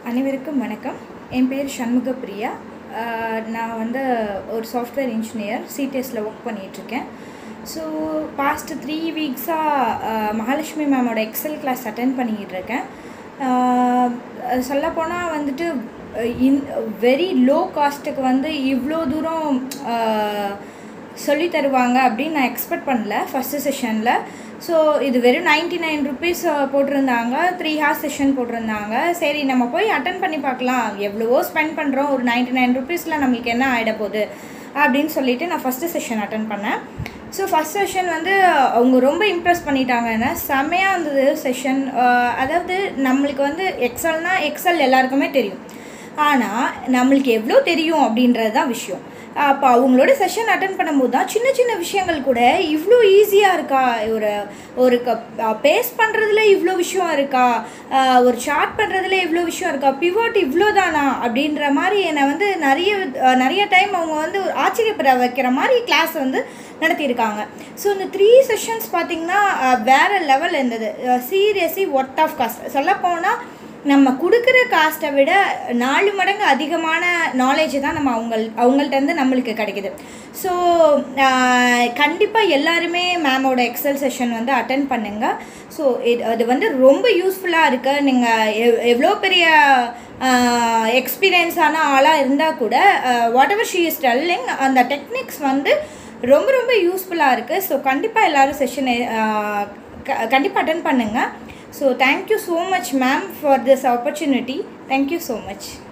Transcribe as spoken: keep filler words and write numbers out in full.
அனைவருக்கும் வணக்கம். என் பேர் ஷண்முக பிரியா. நான் வந்து ஒரு சாஃப்ட்வேர் இன்ஜினியர் சிடிஎஸில் ஒர்க் பண்ணிகிட்ருக்கேன். ஸோ பாஸ்ட் த்ரீ வீக்ஸாக மகாலட்சுமி மேமோட எக்ஸல் கிளாஸ் அட்டென்ட் பண்ணிக்கிட்டு இருக்கேன். சொல்லப்போனால் வந்துட்டு இன் வெரி லோ காஸ்ட்டுக்கு வந்து இவ்வளோ தூரம் சொல்லி தருவாங்க அப்படின்னு நான் எக்ஸ்பெக்ட் பண்ணல ஃபஸ்ட்டு செஷனில். ஸோ இது வெறும் நைன்ட்டி நைன் ருபீஸ் போட்டிருந்தாங்க, த்ரீ ஹார்ஸ் செஷன் போட்டிருந்தாங்க. சரி நம்ம போய் அட்டன் பண்ணி பார்க்கலாம், எவ்வளவோ ஸ்பெண்ட் பண்ணுறோம், ஒரு நைன்ட்டி நைன் ருபீஸில் நம்மளுக்கு என்ன ஆகிட போகுது அப்படின்னு சொல்லிவிட்டு நான் ஃபஸ்ட்டு செஷன் அட்டன் பண்ணேன். ஸோ ஃபஸ்ட் செஷன் வந்து அவங்க ரொம்ப இம்ப்ரெஸ் பண்ணிட்டாங்கன்னா செம்மையாக இருந்தது செஷன். அதாவது நம்மளுக்கு வந்து எக்ஸல்னால் எக்ஸல் எல்லாருக்குமே தெரியும், ஆனால் நம்மளுக்கு எவ்வளோ தெரியும் அப்படின்றது தான் விஷயம். அப்போ அவங்களோட செஷன் அட்டன் பண்ணும்போது தான் சின்ன சின்ன விஷயங்கள் கூட இவ்வளோ ஈஸியாக இருக்கா, ஒரு ஒரு க பேஸ் பண்ணுறதுல இவ்வளோ விஷயம் இருக்கா, ஒரு சார்ட் பண்ணுறதுல இவ்வளோ விஷயம் இருக்கா, பிவோட் இவ்வளோ தானா அப்படின்ற மாதிரி என்னை வந்து நிறைய நிறைய டைம் அவங்க வந்து ஆச்சரியப்பட வைக்கிற மாதிரி கிளாஸ் வந்து நடத்தியிருக்காங்க. ஸோ இந்த த்ரீ செஷன்ஸ் பார்த்திங்கன்னா வேறு லெவல் இருந்தது. Seriously worth of cost. சொல்லப்போனால் நம்ம கொடுக்குற காஸ்ட்டை விட நாலு மடங்கு அதிகமான நாலேஜ் தான் நம்ம அவங்க அவங்கள்ட்டேருந்து நம்மளுக்கு கிடைக்கிது. ஸோ கண்டிப்பாக எல்லாருமே மேமோட எக்ஸல் செஷன் வந்து அட்டன் பண்ணுங்கள். ஸோ இது அது வந்து ரொம்ப யூஸ்ஃபுல்லாக இருக்குது. நீங்கள் எவ் எவ்வளோ பெரிய எக்ஸ்பீரியன்ஸான ஆளாக இருந்தால் கூட whatever she is telling அந்த டெக்னிக்ஸ் வந்து ரொம்ப ரொம்ப யூஸ்ஃபுல்லாக இருக்குது. ஸோ கண்டிப்பாக எல்லோரும் செஷனை கண்டிப்பாக அட்டன் பண்ணுங்கள். So thank you so much ma'am for this opportunity. Thank you so much.